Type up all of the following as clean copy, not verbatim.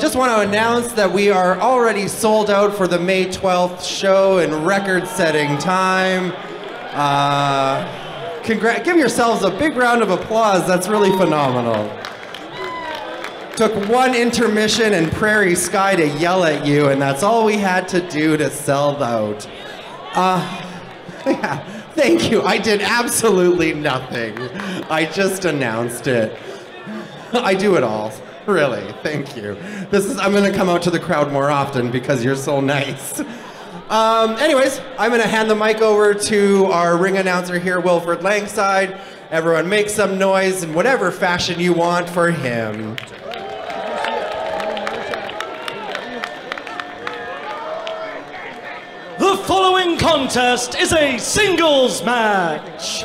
just want to announce that we are already sold out for the May 12th show in record-setting time. Give yourselves a big round of applause. That's really phenomenal. Took one intermission and Prairie Sky to yell at you, and that's all we had to do to sell out. Yeah, thank you. I did absolutely nothing. I just announced it. I do it all. Really, thank you. I'm gonna come out to the crowd more often because you're so nice. Anyways, I'm gonna hand the mic over to our ring announcer here, Wilfred Langside. Everyone make some noise in whatever fashion you want for him. The following contest is a singles match.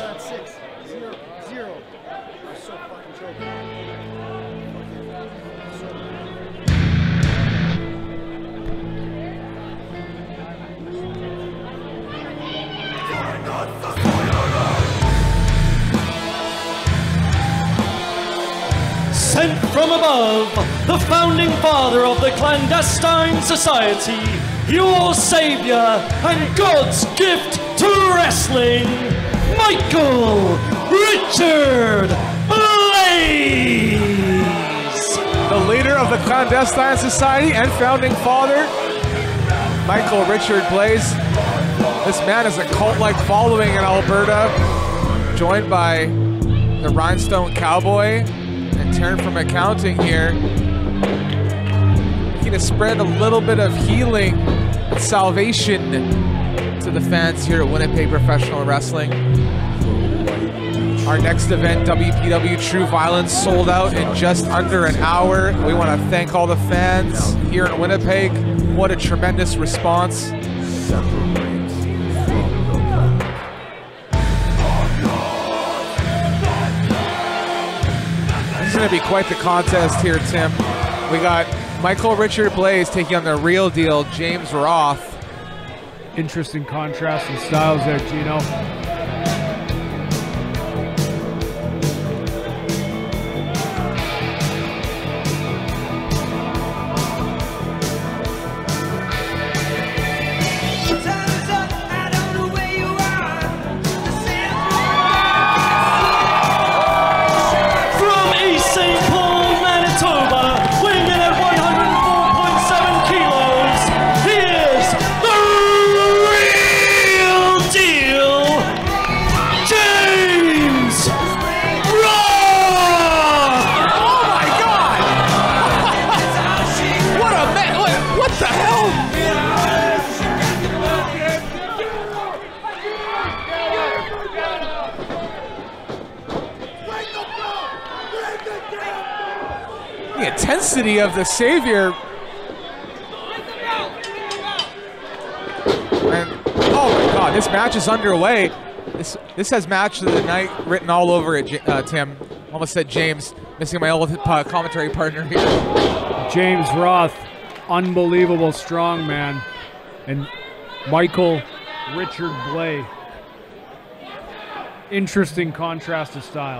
Sent from above, the founding father of the clandestine society, your savior and God's gift to wrestling, Michael Richard Blaze. The leader of the clandestine society and founding father, Michael Richard Blaze. This man has a cult-like following in Alberta, joined by the Rhinestone Cowboy and Taryn from accounting here. Looking to spread a little bit of healing and salvation to the fans here at Winnipeg Professional Wrestling. Our next event, WPW True Violence, sold out in just under an hour. We want to thank all the fans here in Winnipeg. What a tremendous response. This is going to be quite the contest here, Tim. We got Michael Richard Blaze taking on the real deal, James Roth. Interesting contrast in styles there, Gino. The intensity of the Savior. And oh my God, this match is underway. This has match of the night written all over it, Tim. Almost said James, missing my old commentary partner here. James Roth, unbelievable strong man. And Michael Richard Blaze. Interesting contrast of styles.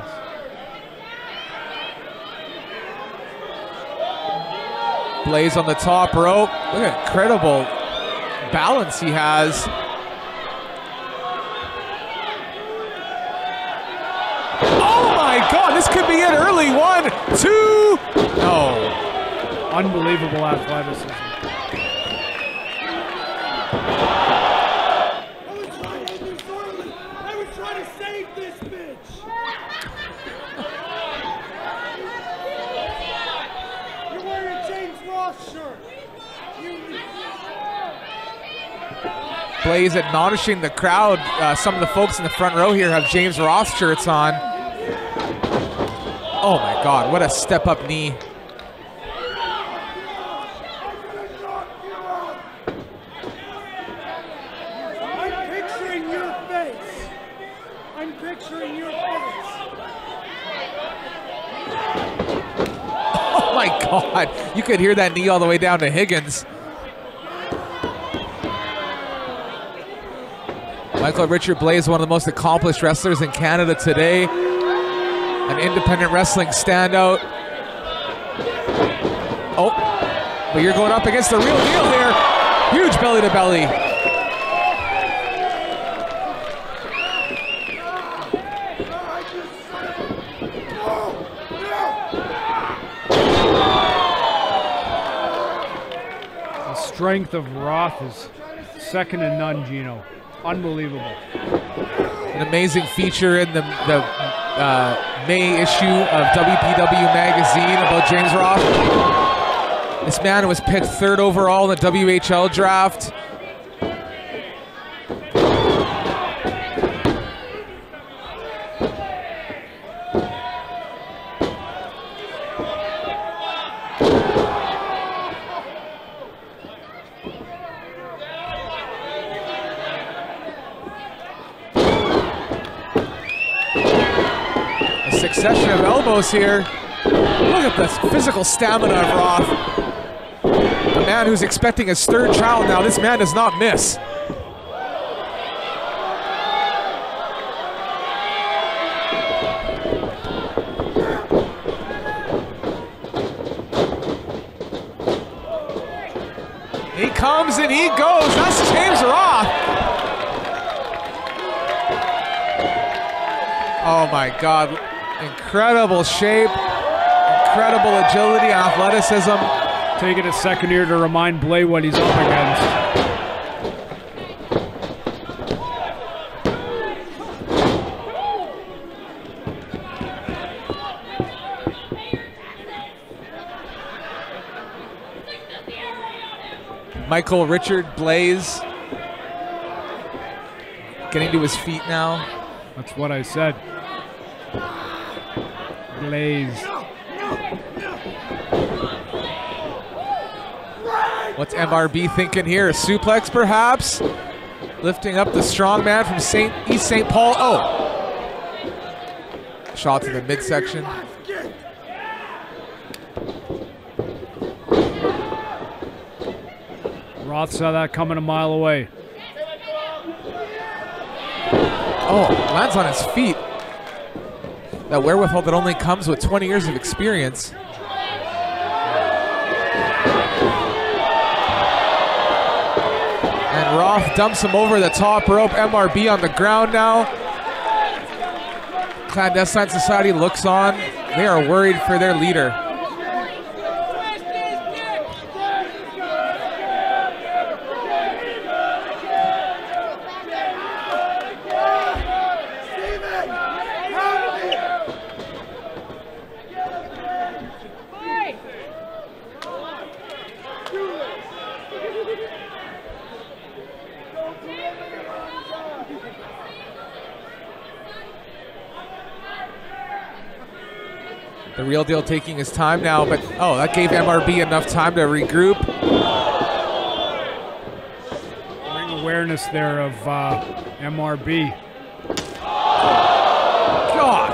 Blaze on the top rope. Look at incredible balance he has. Oh my God, this could be it early. 1, 2. No. Unbelievable athleticism. I was trying to save this bitch. You're wearing a James Roth shirt. Blaze admonishing the crowd. Some of the folks in the front row here have James Roth shirts on. Oh my God, what a step-up knee. I'm picturing your face. I'm picturing your face. Oh my God, you could hear that knee all the way down to Higgins. Michael Richard Blaze, one of the most accomplished wrestlers in Canada today. An independent wrestling standout. Oh, But you're going up against the real deal here. Huge belly to belly. The strength of Roth is second to none, Gino. Unbelievable. An amazing feature in the May issue of WPW magazine about James Roth. This man was picked 3rd overall in the WHL draft. Succession of elbows here. Look at this physical stamina of Roth. A man who's expecting his 3rd child now. This man does not miss. He comes and he goes. That's James Roth. Oh my God. Incredible shape, incredible agility and athleticism. Taking a second here to remind Blay what he's up against. Michael Richard Blaze getting to his feet now. That's what I said. Blaze. What's MRB thinking here? A suplex perhaps? Lifting up the strong man from East St. Paul. Oh! Shot to the midsection. Roth saw that coming a mile away. Oh, lands on his feet. That wherewithal that only comes with 20 years of experience. And Roth dumps him over the top rope. MRB on the ground now. Clandestine Society looks on. They are worried for their leader. The Real Deal taking his time now, but oh, that gave MRB enough time to regroup. Bring awareness there of MRB. God.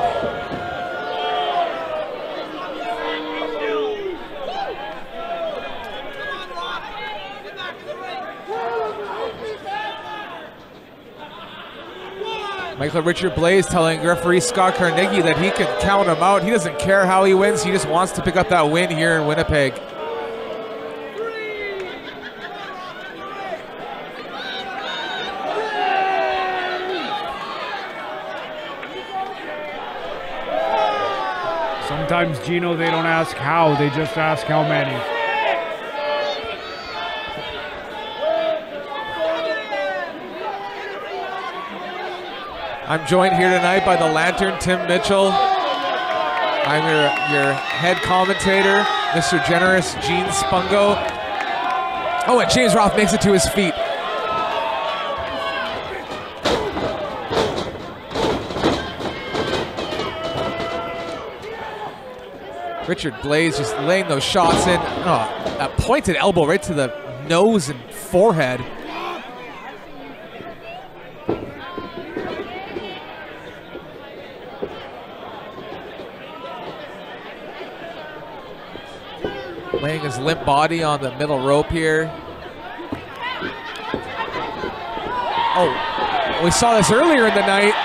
Michael Richard Blaze telling referee Scott Carnegie that he can count him out. He doesn't care how he wins. He just wants to pick up that win here in Winnipeg. Sometimes, Gino, they don't ask how, they just ask how many. I'm joined here tonight by the Lantern, Tim Mitchell. I'm your head commentator, Mr. Generous, Gene Spungo. Oh, and James Roth makes it to his feet. Richard Blaze just laying those shots in. Oh, a pointed elbow right to the nose and forehead. Laying his limp body on the middle rope here. Oh, we saw this earlier in the night.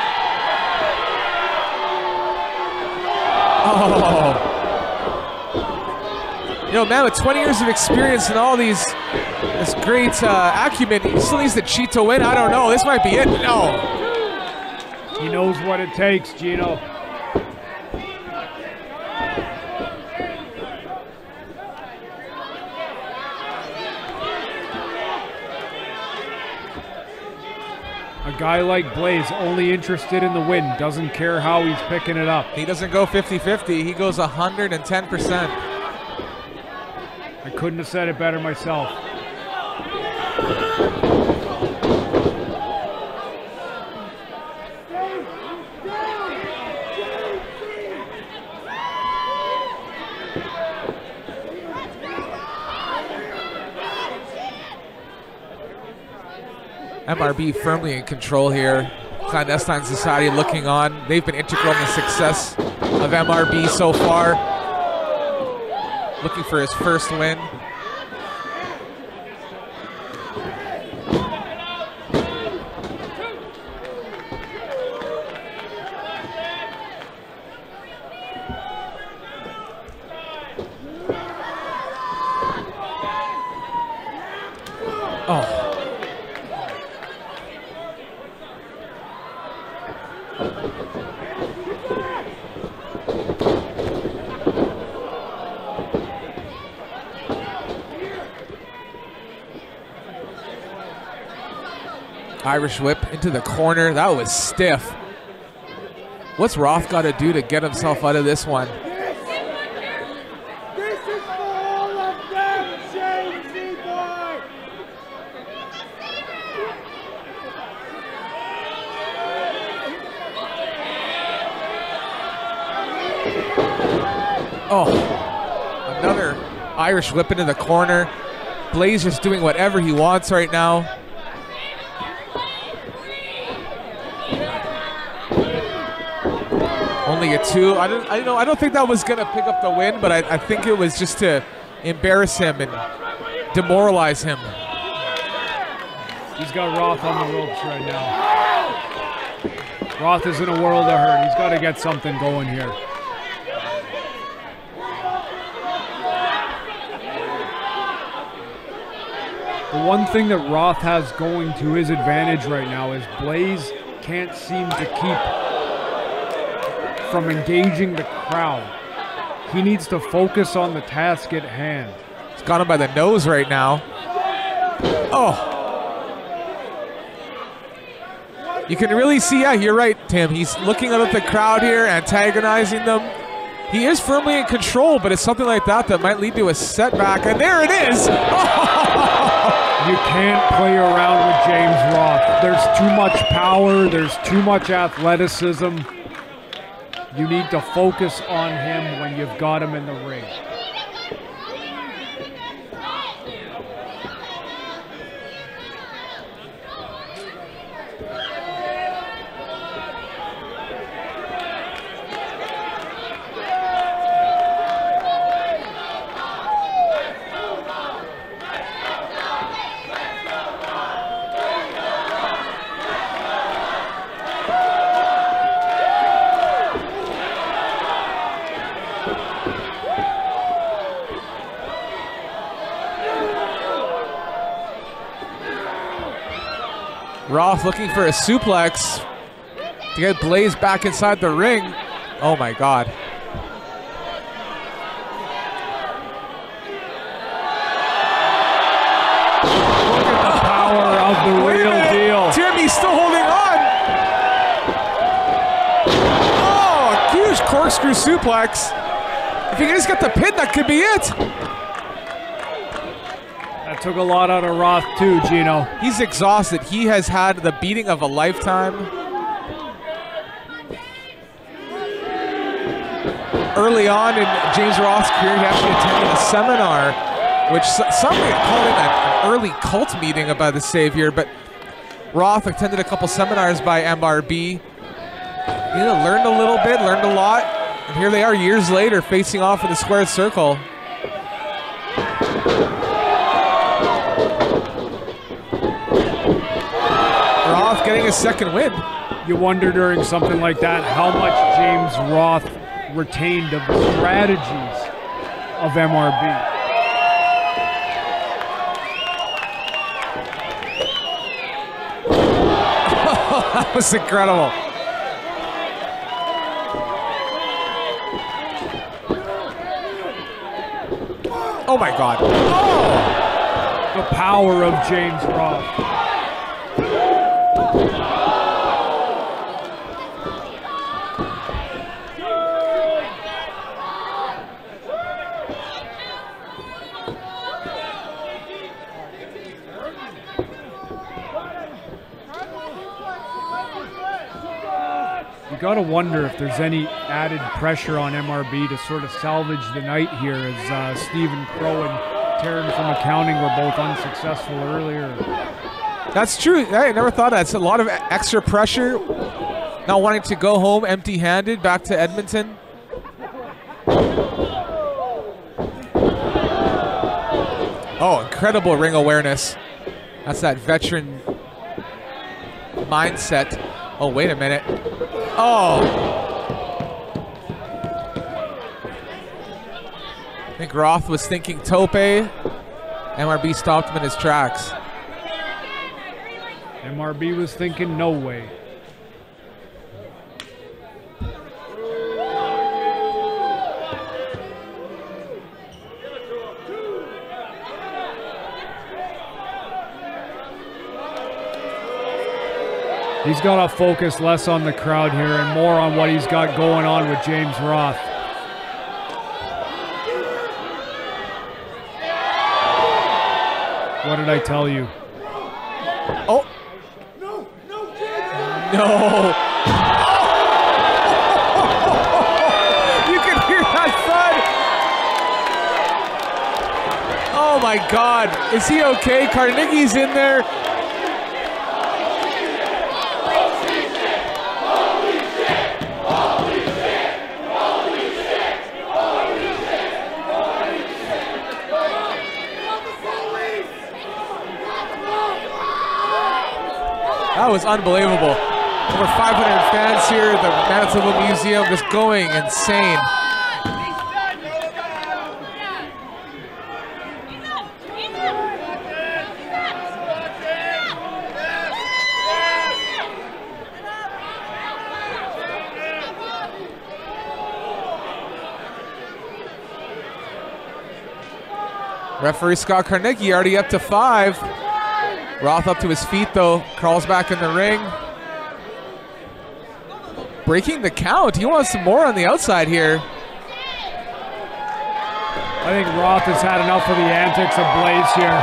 Oh. You know, man with 20 years of experience and all this great acumen, he still needs to cheat to win. I don't know. This might be it. No. He knows what it takes, Gino. A guy like Blaze, only interested in the win, doesn't care how he's picking it up. He doesn't go 50-50. He goes 110%. I couldn't have said it better myself. MRB firmly in control here. Clandestine Society looking on. They've been integral in the success of MRB so far. Looking for his first win. Oh. Irish whip into the corner. That was stiff. What's Roth got to do to get himself out of this one? This is for all of them, Jamesy boy! Oh, another Irish whip into the corner. Blaze just doing whatever he wants right now. Only a 2. I don't think that was gonna pick up the win, but I think it was just to embarrass him and demoralize him. He's got Roth on the ropes right now. Roth is in a world of hurt. He's got to get something going here. The one thing that Roth has going to his advantage right now is Blaze can't seem to keep from engaging the crowd. He needs to focus on the task at hand. He's got him by the nose right now. Oh. You can really see, yeah, you're right, Tim. He's looking out at the crowd here, antagonizing them. He is firmly in control, but it's something like that that might lead to a setback. And there it is. You can't play around with James Roth. There's too much power. There's too much athleticism. You need to focus on him when you've got him in the ring. Roth looking for a suplex to get Blaze back inside the ring. Oh my God. Look at the power of the real deal. Timmy's still holding on. Oh, a huge corkscrew suplex. If he can just get the pin, that could be it. That took a lot out of Roth too, Gino. He's exhausted. He has had the beating of a lifetime. Early on in James Roth's career, he actually attended a seminar, which some may call it an early cult meeting about the Savior, but Roth attended a couple seminars by MRB. Learned a little bit, learned a lot, and here they are years later facing off in the squared circle. Roth getting his second win. You wonder during something like that how much James Roth retained of the strategies of MRB. That was incredible. Oh my God. Oh! The power of James Roth. You gotta wonder if there's any added pressure on MRB to sort of salvage the night here, as Stephen Crow and Taryn from accounting were both unsuccessful earlier. That's true. I never thought of that. It's a lot of extra pressure. Not wanting to go home empty-handed back to Edmonton. Oh, incredible ring awareness. That's that veteran mindset. Oh, wait a minute. Oh. I think Roth was thinking tope. MRB stopped him in his tracks. MRB was thinking no way. He's got to focus less on the crowd here and more on what he's got going on with James Roth. What did I tell you? Oh. No. You can hear that thud. Oh my God. Is he okay? Carnegie's in there. That was unbelievable. Over 500 fans here at the Manitoba Museum just going insane. Referee Scott Carnegie already up to 5. Roth up to his feet though, crawls back in the ring. Breaking the count, he wants some more on the outside here. I think Roth has had enough of the antics of Blaze here.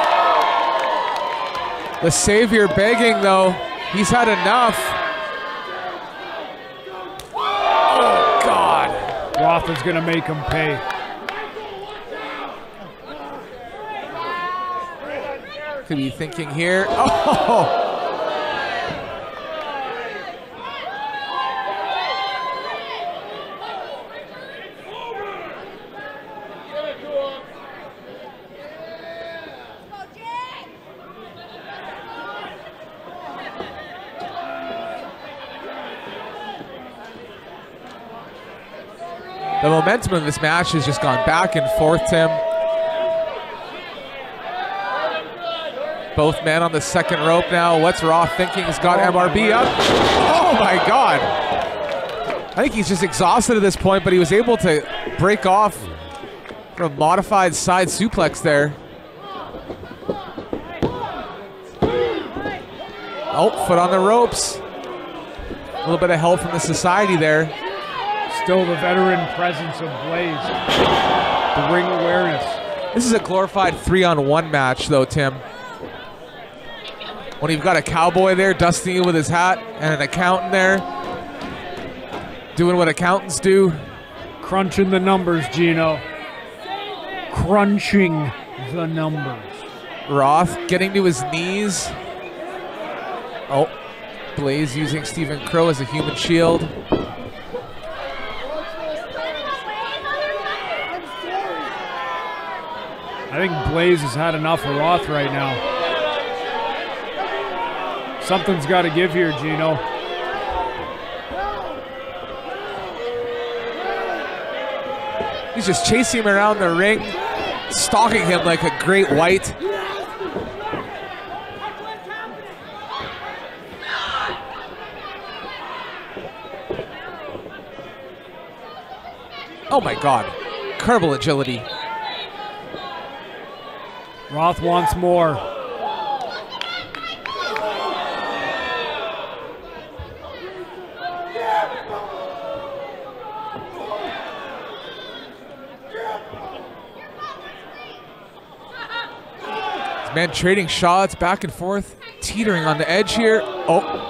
The Savior begging though, he's had enough. Oh God. Roth is gonna make him pay. Could be thinking here. Oh! The momentum of this match has just gone back and forth, Tim. Both men on the second rope now. What's Roth thinking? He's got MRB up. Oh my God. I think he's just exhausted at this point, but he was able to break off from a modified side suplex there. Oh, foot on the ropes. A little bit of help from the society there. Still the veteran presence of Blaze. The ring awareness. This is a glorified 3-on-1 match though, Tim. When you've got a cowboy there dusting you with his hat and an accountant there doing what accountants do. Crunching the numbers, Gino. Crunching the numbers. Roth getting to his knees. Oh, Blaze using Stephen Crow as a human shield. I think Blaze has had enough of Roth right now. Something's got to give here, Gino. He's just chasing him around the ring, stalking him like a great white. Oh my God. Incredible agility. Roth wants more. This man trading shots back and forth, teetering on the edge here. Oh.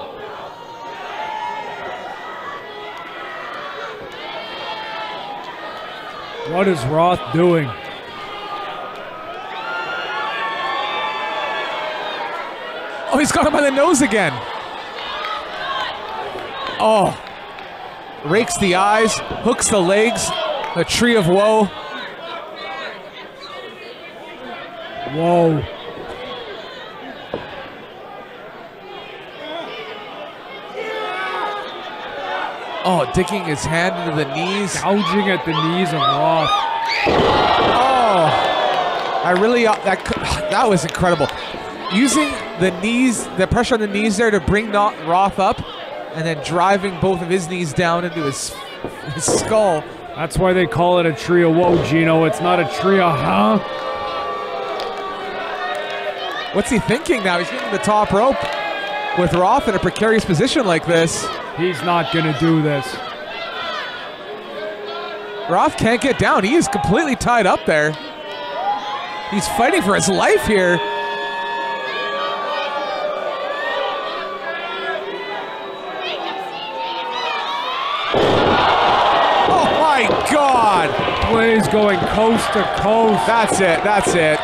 What is Roth doing? Oh, he's got him by the nose again. Oh. Rakes the eyes, hooks the legs, the tree of woe. Whoa. Oh, digging his hand into the knees. Gouging at the knees of Roth. Oh, that was incredible. Using the knees, the pressure on the knees there to bring Roth up, and then driving both of his knees down into his skull. That's why they call it a tree of woe, Gino. It's not a tree of huh? What's he thinking now? He's getting the top rope with Roth in a precarious position like this. He's not gonna do this. Roth can't get down. He is completely tied up there. He's fighting for his life here. Oh my God! Blaze going coast to coast. That's it, that's it.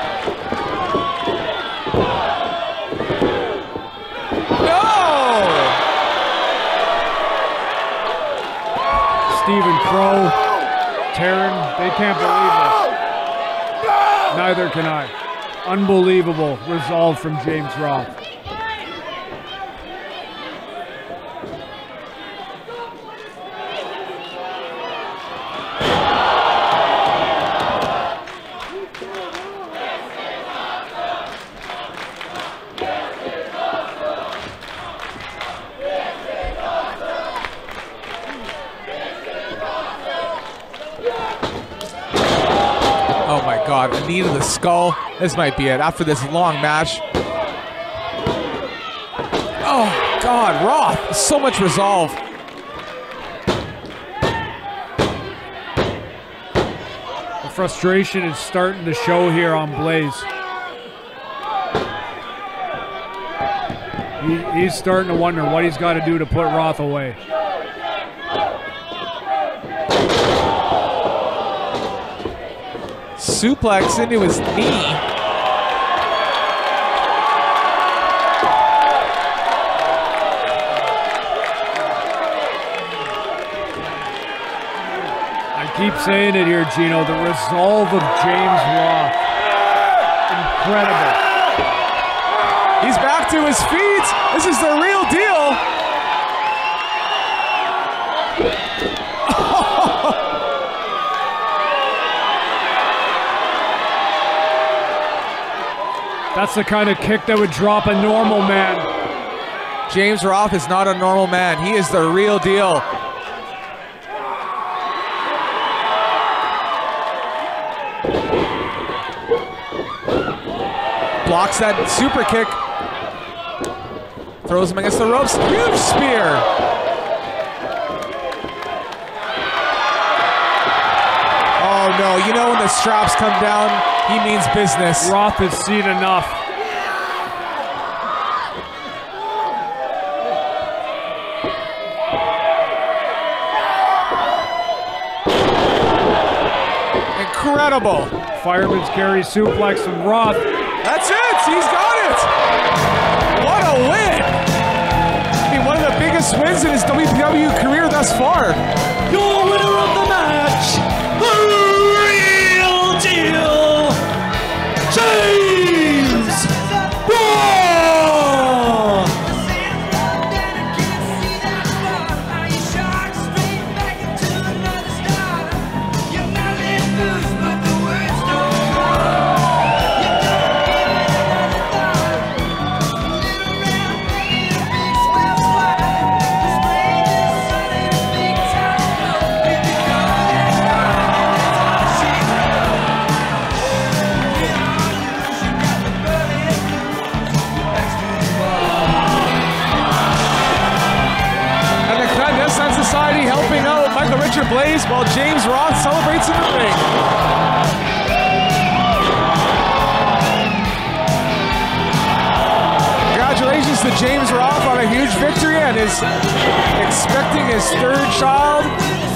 Stephen Crow, Taryn, they can't believe this. Neither can I. Unbelievable resolve from James Roth. God, a knee to the skull. This might be it after this long match. Oh, God, Roth, so much resolve. The frustration is starting to show here on Blaze. He's starting to wonder what he's got to do to put Roth away. Suplex into his knee. I keep saying it here, Gino. The resolve of James Roth. Incredible. He's back to his feet. This is the real deal. That's the kind of kick that would drop a normal man. James Roth is not a normal man. He is the real deal. Blocks that super kick. Throws him against the ropes. Huge spear. Oh no, you know when the straps come down, he means business. Roth has seen enough. Incredible. Fireman's carry suplex from Roth. That's it. He's got it. What a win. I mean, one of the biggest wins in his WWE career thus far. Your winner of the match, the real deal, James Roth. Blaze while James Roth celebrates in the ring. Congratulations to James Roth on a huge victory and is expecting his third child.